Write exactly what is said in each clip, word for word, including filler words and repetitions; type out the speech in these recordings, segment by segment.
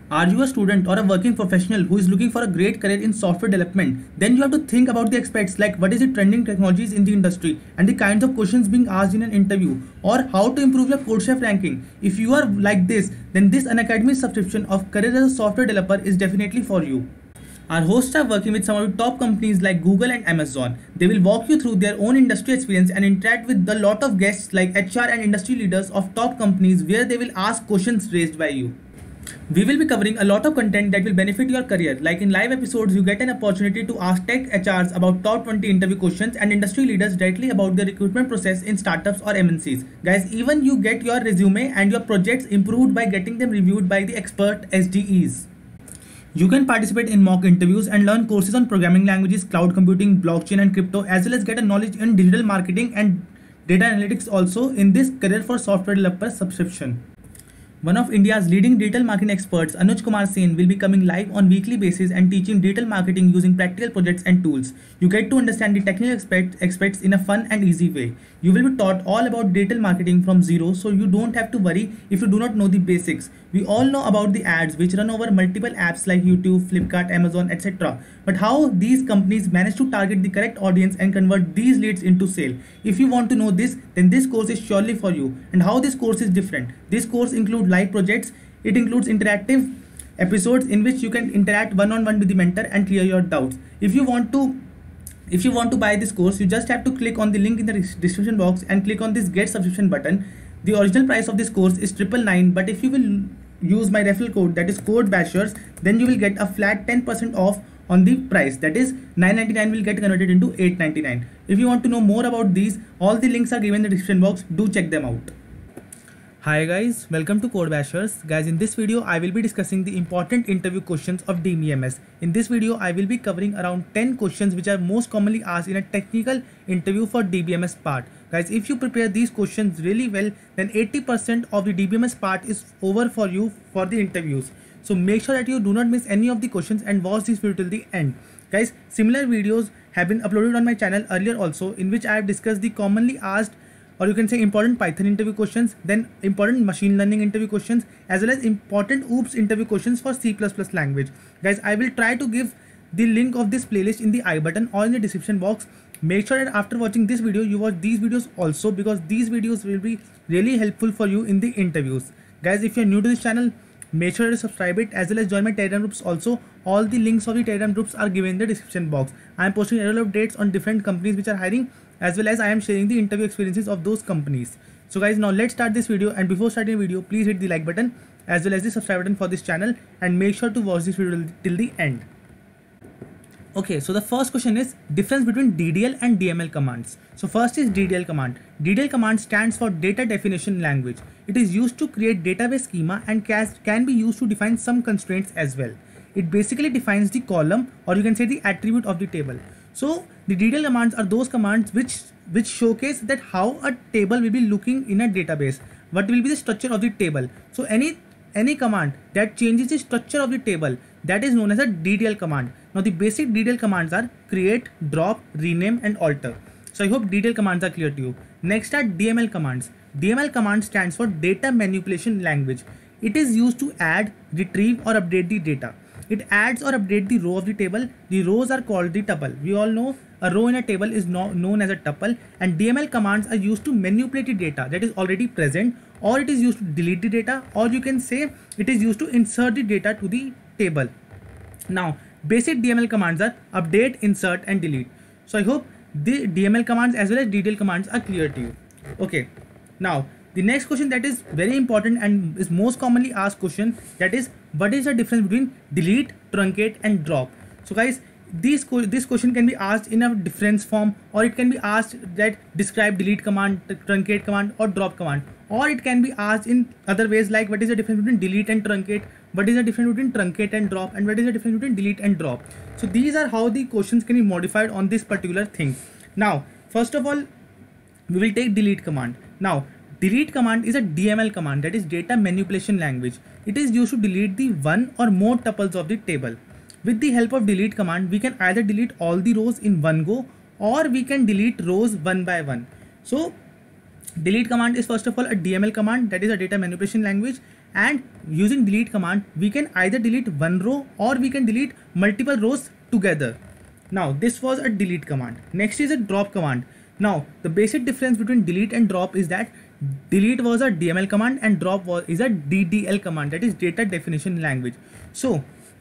Are you a student or a working professional who is looking for a great career in software development? Then you have to think about the aspects like what is the trending technologies in the industry and the kinds of questions being asked in an interview, or how to improve your CodeChef ranking. If you are like this, then this Unacademy subscription of career as a software developer is definitely for you. Our hosts are working with some of the top companies like Google and Amazon. They will walk you through their own industry experience and interact with a lot of guests like H R and industry leaders of top companies, where they will ask questions raised by you. We will be covering a lot of content that will benefit your career. Like in live episodes, you get an opportunity to ask tech H Rs about top twenty interview questions and industry leaders directly about the recruitment process in startups or M N Cs. Guys, even you get your resume and your projects improved by getting them reviewed by the expert S D Es. You can participate in mock interviews and learn courses on programming languages, cloud computing, blockchain and crypto, as well as get a knowledge in digital marketing and data analytics also in this Career for Software Developer subscription. One of India's leading digital marketing experts, Anuj Kumar Sen, will be coming live on weekly basis and teaching digital marketing using practical projects and tools. You get to understand the technical aspect, aspects in a fun and easy way. You will be taught all about digital marketing from zero, so you don't have to worry if you do not know the basics. We all know about the ads which run over multiple apps like YouTube, Flipkart, Amazon, et cetera. But how these companies manage to target the correct audience and convert these leads into sale. If you want to know this, then this course is surely for you. And how this course is different. This course includes live projects. It includes interactive episodes in which you can interact one-on-one with the mentor and clear your doubts. If you want to If you want to buy this course, you just have to click on the link in the description box and click on this get subscription button. The original price of this course is triple nine, but if you will use my referral code, that is code bashers, then you will get a flat ten percent off on the price, that is nine ninety-nine will get converted into eight ninety-nine. If you want to know more about these, all the links are given in the description box. Do check them out. Hi guys, welcome to Code Bashers. Guys, in this video I will be discussing the important interview questions of D B M S. In this video I will be covering around ten questions which are most commonly asked in a technical interview for D B M S part. Guys, if you prepare these questions really well, then eighty percent of the D B M S part is over for you for the interviews. So make sure that you do not miss any of the questions and watch this video till the end. Guys, similar videos have been uploaded on my channel earlier also, in which I have discussed the commonly asked, or you can say important Python interview questions, then important machine learning interview questions, as well as important OOPS interview questions for C plus plus language. Guys, I will try to give the link of this playlist in the I button or in the description box. Make sure that after watching this video, you watch these videos also, because these videos will be really helpful for you in the interviews. Guys, if you are new to this channel, make sure to subscribe it, as well as join my Telegram groups also. All the links of the Telegram groups are given in the description box. I am posting regular updates on different companies which are hiring, as well as I am sharing the interview experiences of those companies. So guys, now let's start this video, and before starting the video, please hit the like button as well as the subscribe button for this channel, and make sure to watch this video till the end. Okay, so the first question is difference between D D L and D M L commands. So first is D D L command. D D L command stands for data definition language. It is used to create database schema and can be used to define some constraints as well. It basically defines the column, or you can say the attribute of the table. So the D D L commands are those commands which which showcase that how a table will be looking in a database. What will be the structure of the table? So any any command that changes the structure of the table, that is known as a D D L command. Now the basic D D L commands are create, drop, rename and alter. So I hope D D L commands are clear to you. Next are D M L commands. D M L command stands for data manipulation language. It is used to add, retrieve or update the data. It adds or updates the row of the table. The rows are called the tuple. We all know a row in a table is no, known as a tuple, and D M L commands are used to manipulate the data that is already present, or it is used to delete the data, or you can say it is used to insert the data to the table. Now, basic D M L commands are update, insert and delete. So I hope the D M L commands as well as D D L commands are clear to you. Okay, now the next question that is very important and is most commonly asked question, that is what is the difference between delete, truncate and drop. So guys, this, this question can be asked in a difference form, or it can be asked that describe delete command, truncate command or drop command, or it can be asked in other ways like what is the difference between delete and truncate, what is the difference between truncate and drop, and what is the difference between delete and drop. So these are how the questions can be modified on this particular thing. Now first of all, we will take delete command. Now delete command is a D M L command, that is data manipulation language. It is used to delete the one or more tuples of the table. With the help of delete command, we can either delete all the rows in one go, or we can delete rows one by one. So delete command is first of all a D M L command, that is a data manipulation language, and using delete command we can either delete one row or we can delete multiple rows together. Now this was a delete command. Next is a drop command. Now the basic difference between delete and drop is that delete was a D M L command and drop was is a D D L command, that is data definition language. So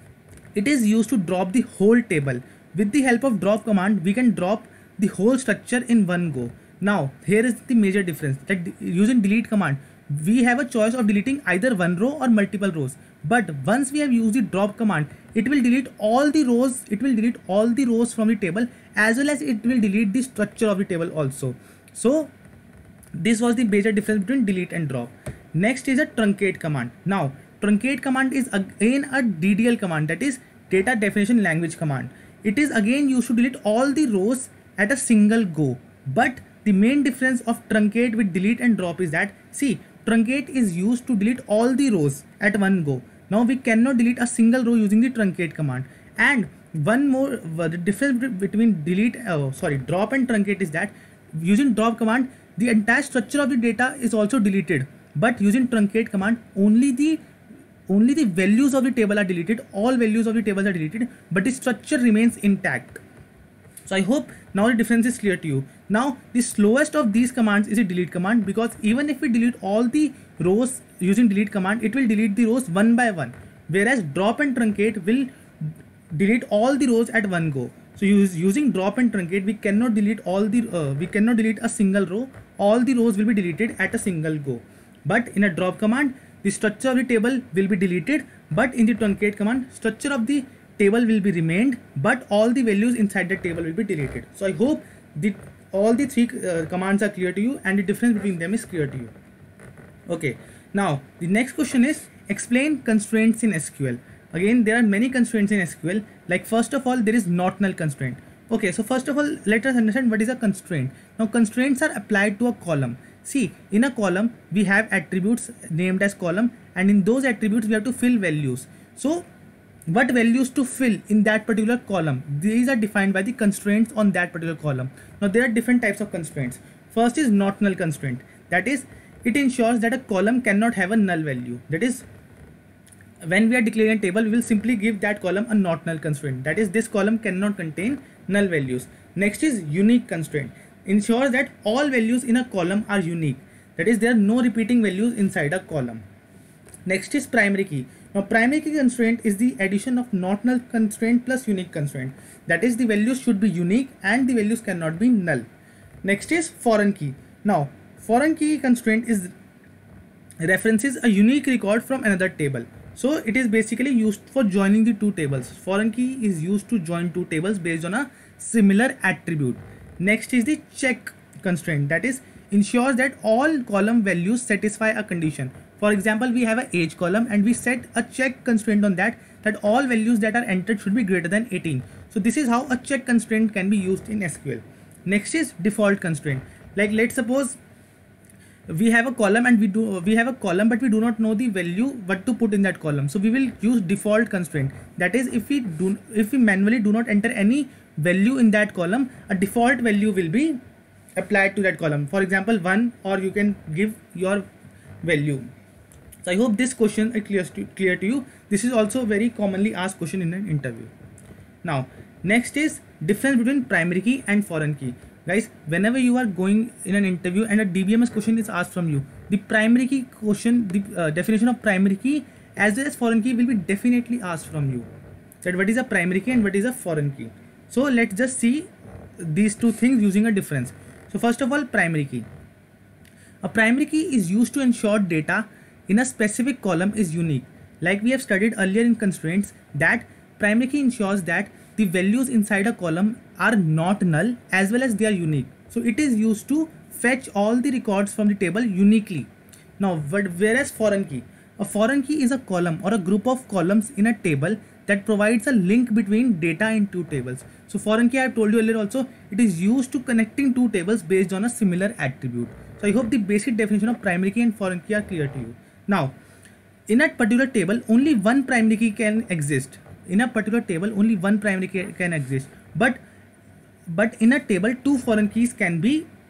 it is used to drop the whole table. With the help of drop command we can drop the whole structure in one go. Now here is the major difference, that using delete command we have a choice of deleting either one row or multiple rows, but once we have used the drop command it will delete all the rows it will delete all the rows from the table, as well as it will delete the structure of the table also. So this was the major difference between delete and drop. Next is a truncate command. Now truncate command is again a D D L command, that is data definition language command. It is again used to delete all the rows at a single go, but the main difference of truncate with delete and drop is that, see, truncate is used to delete all the rows at one go. Now we cannot delete a single row using the truncate command. And one more the difference between delete uh, sorry drop and truncate is that using drop command the entire structure of the data is also deleted, but using truncate command only the only the values of the table are deleted, all values of the tables are deleted, but the structure remains intact. So I hope now the difference is clear to you. Now the slowest of these commands is a delete command, because even if we delete all the rows using delete command it will delete the rows one by one, whereas drop and truncate will delete all the rows at one go. So use, using drop and truncate we cannot delete all the uh, we cannot delete a single row, all the rows will be deleted at a single go. But in a drop command the structure of the table will be deleted, but in the truncate command structure of the table will be remained, but all the values inside the table will be deleted. So I hope the all the three uh, commands are clear to you and the difference between them is clear to you. Okay, now the next question is explain constraints in S Q L. Again there are many constraints in S Q L. Like first of all there is not null constraint. Okay, so first of all let us understand what is a constraint. Now constraints are applied to a column. See, in a column we have attributes named as column, and in those attributes we have to fill values. So what values to fill in that particular column, these are defined by the constraints on that particular column. Now there are different types of constraints. First is not null constraint, that is it ensures that a column cannot have a null value. That is, when we are declaring a table we will simply give that column a not null constraint, that is this column cannot contain null values. Next is unique constraint, ensures that all values in a column are unique, that is there are no repeating values inside a column. Next is primary key. Now primary key constraint is the addition of not null constraint plus unique constraint, that is the values should be unique and the values cannot be null. Next is foreign key. Now foreign key constraint is references a unique record from another table. So it is basically used for joining the two tables. Foreign key is used to join two tables based on a similar attribute. Next is the check constraint, that is ensures that all column values satisfy a condition. For example, we have a age column and we set a check constraint on that, that all values that are entered should be greater than eighteen. So this is how a check constraint can be used in S Q L. Next is default constraint. Like let's suppose we have a column and we do we have a column but we do not know the value what to put in that column. So we will use default constraint. That is, if we do if we manually do not enter any value in that column, a default value will be applied to that column. For example, one, or you can give your value. So I hope this question is clear to, clear to you. This is also a very commonly asked question in an interview. Now next is difference between primary key and foreign key. Guys, whenever you are going in an interview and a D B M S question is asked from you, the primary key question, the uh, definition of primary key as well as foreign key will be definitely asked from you. That what is a primary key and what is a foreign key. So let's just see these two things using a difference. So first of all, primary key. A primary key is used to ensure data in a specific column is unique. Like we have studied earlier in constraints, that primary key ensures that the values inside a column are not null as well as they are unique. So it is used to fetch all the records from the table uniquely. Now whereas foreign key, a foreign key is a column or a group of columns in a table that provides a link between data in two tables. So foreign key, I have told you earlier also, it is used to connecting two tables based on a similar attribute. So I hope the basic definition of primary key and foreign key are clear to you. Now in a particular table only one primary key can exist. In a particular table only one primary key can exist, but but in a table two foreign keys can be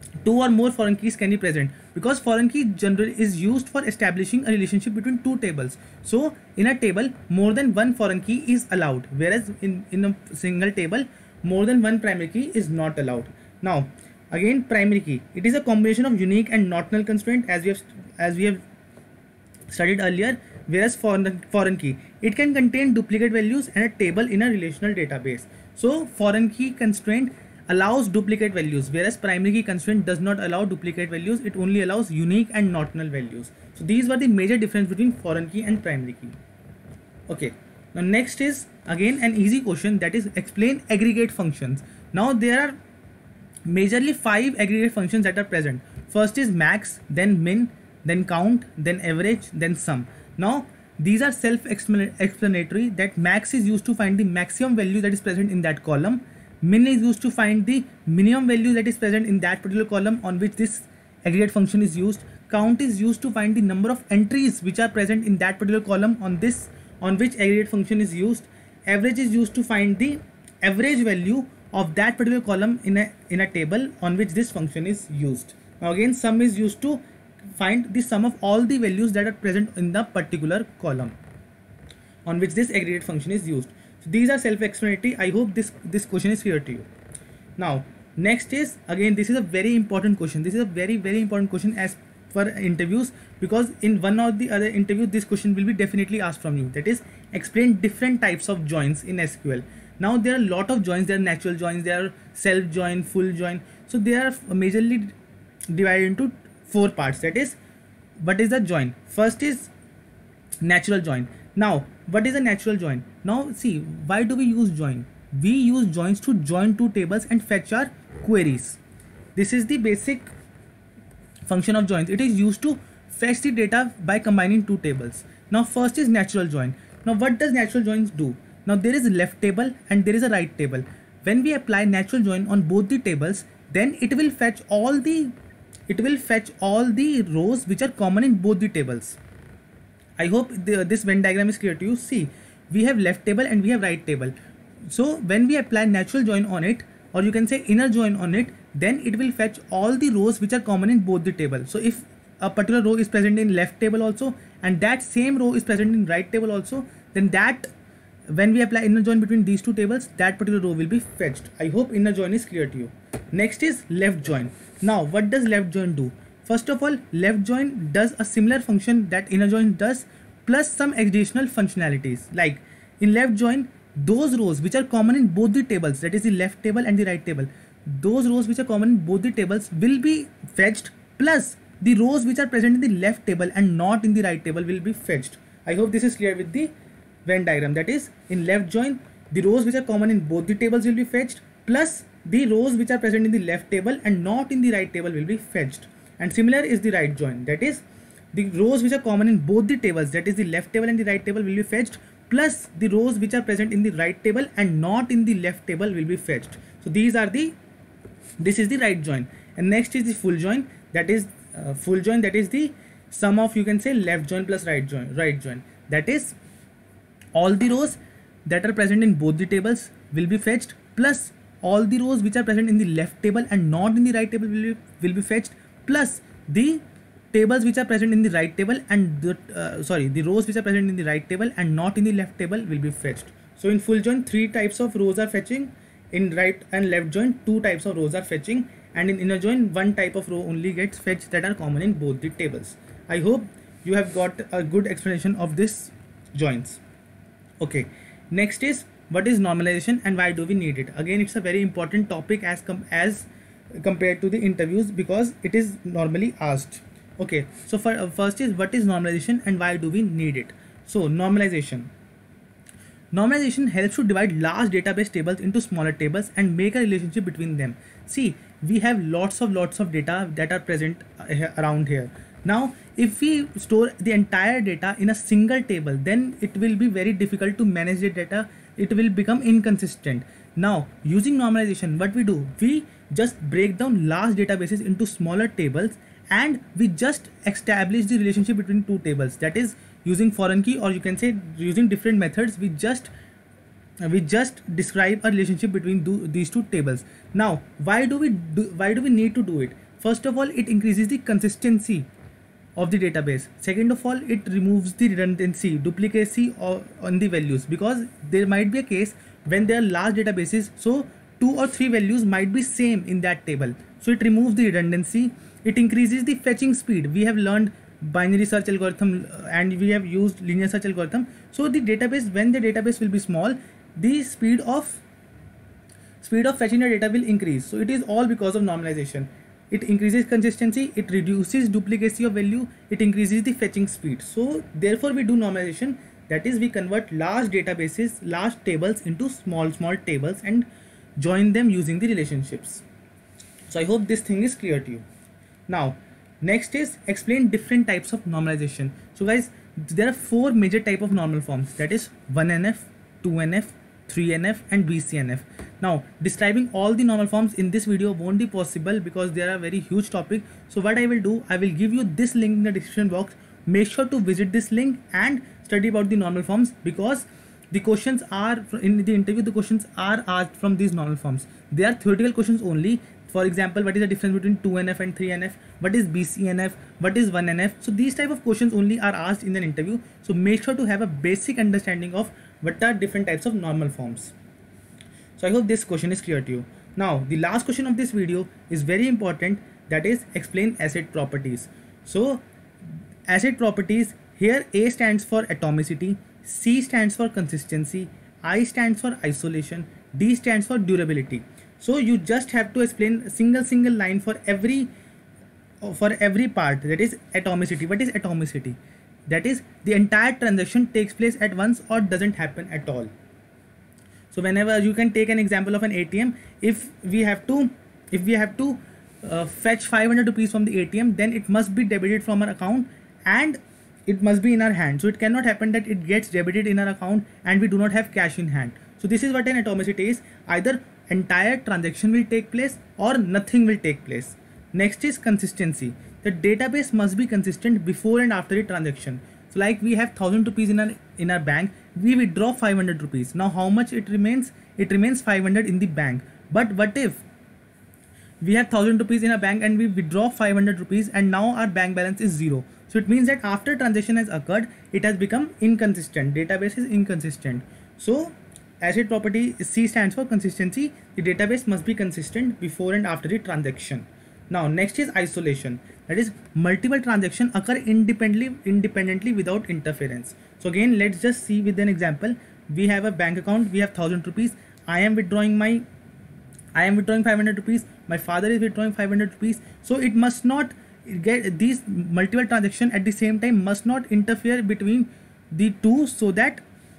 two or more foreign keys can be present, because foreign key generally is used for establishing a relationship between two tables. So in a table more than one foreign key is allowed, whereas in in a single table more than one primary key is not allowed. Now again, primary key, it is a combination of unique and not null constraint, as we have as we have studied earlier, whereas foreign foreign key, it can contain duplicate values and a table in a relational database. So foreign key constraint allows duplicate values, whereas primary key constraint does not allow duplicate values, it only allows unique and not null values. So these were the major difference between foreign key and primary key. Okay, now next is again an easy question, that is explain aggregate functions. Now there are majorly five aggregate functions that are present. First is max, then min, then count, then average, then sum. Now these are self-explanatory, that max is used to find the maximum value that is present in that column. Min is used to find the minimum value that is present in that particular column on which this aggregate function is used. Count is used to find the number of entries which are present in that particular column on this on which aggregate function is used. Average is used to find the average value of that particular column in a in a table on which this function is used. Now again, sum is used to find the sum of all the values that are present in the particular column on which this aggregate function is used. So these are self-explanatory. I hope this this question is clear to you. Now next is, again, this is a very important question. This is a very very important question as for interviews, because in one or the other interview this question will be definitely asked from you. That is, explain different types of joins in S Q L. Now there are a lot of joins. There are natural joins, there are self join, full join. So they are majorly divided into four parts. That is, what is the join? First is natural join. Now what is a natural join? Now see, why do we use join? We use joins to join two tables and fetch our queries. This is the basic function of joins. It is used to fetch the data by combining two tables. Now first is natural join. Now what does natural joins do? Now there is a left table and there is a right table. When we apply natural join on both the tables, then it will fetch all the it will fetch all the rows which are common in both the tables. I hope the, this Venn diagram is clear to you. See, we have left table and we have right table. So when we apply natural join on it, or you can say inner join on it, then it will fetch all the rows which are common in both the table. So if a particular row is present in left table also and that same row is present in right table also, then that when we apply inner join between these two tables, that particular row will be fetched. I hope inner join is clear to you. Next is left join. Now what does left join do? First of all, left join does a similar function that inner join does, plus some additional functionalities. Like in left join, those rows which are common in both the tables, that is the left table and the right table, those rows which are common in both the tables will be fetched, plus the rows which are present in the left table and not in the right table will be fetched. I hope this is clear with the Venn diagram. That is, in left join, the rows which are common in both the tables will be fetched, plus the rows which are present in the left table and not in the right table will be fetched. And similar is the right join. That is, the rows which are common in both the tables, that is the left table and the right table, will be fetched, plus the rows which are present in the right table and not in the left table will be fetched. So these are the this is the right join. And next is the full join. That is uh, full join. That is the sum of, you can say, left join plus right join. Right join. That is, all the rows that are present in both the tables will be fetched, plus all the rows which are present in the left table and not in the right table will be, will be fetched, plus the tables which are present in the right table and the uh, sorry the rows which are present in the right table and not in the left table will be fetched. So in full join, three types of rows are fetching. In right and left join, two types of rows are fetching, and in inner join, one type of row only gets fetched that are common in both the tables. I hope you have got a good explanation of this joins. Okay, next is, what is normalization and why do we need it? Again, it's a very important topic as com as compared to the interviews, because it is normally asked. Okay, so for uh, first is, what is normalization and why do we need it? So normalization. Normalization helps to divide large database tables into smaller tables and make a relationship between them. See, we have lots of lots of data that are present uh, around here. Now, if we store the entire data in a single table, then it will be very difficult to manage the data. It will become inconsistent. Now, using normalization, what we do? We just break down large databases into smaller tables and we just establish the relationship between two tables. That is, using foreign key, or you can say using different methods, we just uh, we just describe a relationship between do, these two tables. Now, why do we do why do we need to do it? First of all, it increases the consistency of the database. Second of all, it removes the redundancy, duplicacy on the values, because there might be a case when there are large databases, so two or three values might be same in that table. So it removes the redundancy. It increases the fetching speed. We have learned binary search algorithm and we have used linear search algorithm. So the database, when the database will be small, the speed of speed of fetching the data will increase. So it is all because of normalization. It increases consistency, it reduces duplicacy of value, it increases the fetching speed. So therefore we do normalization, that is we convert large databases, large tables into small small tables and join them using the relationships. So I hope this thing is clear to you. Now next is explain different types of normalization. So guys, there are four major type of normal forms, that is one N F, two N F, three N F and B C N F. Now describing all the normal forms in this video won't be possible because they are a very huge topic. So what I will do, I will give you this link in the description box. Make sure to visit this link and study about the normal forms, because the questions are in the interview, the questions are asked from these normal forms. They are theoretical questions only. For example, what is the difference between two N F and three N F? What is B C N F? What is one N F? So these type of questions only are asked in an interview. So make sure to have a basic understanding of what are different types of normal forms. So I hope this question is clear to you. Now the last question of this video is very important, that is explain acid properties. So acid properties, here A stands for atomicity, C stands for consistency, I stands for isolation, D stands for durability. So you just have to explain a single single line for every for every part, that is atomicity. What is atomicity? That is the entire transaction takes place at once or doesn't happen at all. So whenever you can take an example of an A T M, if we have to if we have to uh, fetch five hundred rupees from the A T M, then it must be debited from our account and it must be in our hand. So it cannot happen that it gets debited in our account and we do not have cash in hand. So this is what an atomicity is. Either entire transaction will take place or nothing will take place. Next is consistency. The database must be consistent before and after the transaction. So like we have one thousand rupees in our in our bank, we withdraw five hundred rupees. Now how much it remains? It remains five hundred in the bank. But what if we have one thousand rupees in our bank and we withdraw five hundred rupees and now our bank balance is zero? So it means that after transaction has occurred, it has become inconsistent. Database is inconsistent. So acid property C stands for consistency. The database must be consistent before and after the transaction. Now next is isolation. That is multiple transactions occur independently independently without interference. So again, let's just see with an example. We have a bank account, we have one thousand rupees. I am withdrawing my I am withdrawing five hundred rupees. My father is withdrawing five hundred rupees. So it must not get these multiple transactions at the same time must not interfere between the two, so that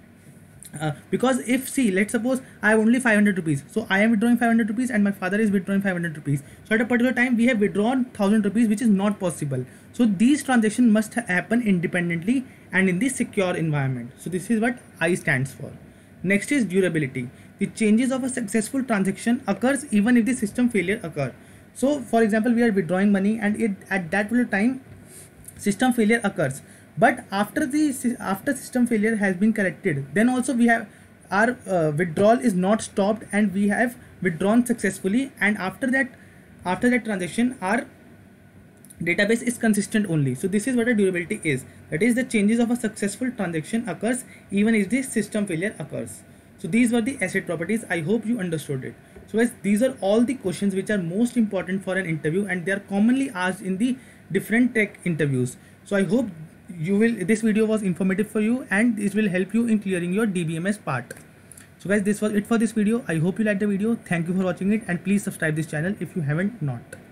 Uh, because if see, let's suppose I have only five hundred rupees, so I am withdrawing five hundred rupees and my father is withdrawing five hundred rupees. So at a particular time we have withdrawn one thousand rupees, which is not possible. So these transactions must happen independently and in the secure environment. So this is what I stands for. Next is durability. The changes of a successful transaction occurs even if the system failure occur. So for example, we are withdrawing money and it at that particular time system failure occurs. But after the after system failure has been corrected, then also we have our uh, withdrawal is not stopped and we have withdrawn successfully, and after that after that transaction our database is consistent only. So this is what a durability is. That is the changes of a successful transaction occurs even if the system failure occurs. So these were the acid properties. I hope you understood it. So guys, these are all the questions which are most important for an interview and they are commonly asked in the different tech interviews. So I hope you will this video was informative for you and this will help you in clearing your D B M S part. So guys, this was it for this video. I hope you liked the video. Thank you for watching it and please subscribe this channel if you haven't not.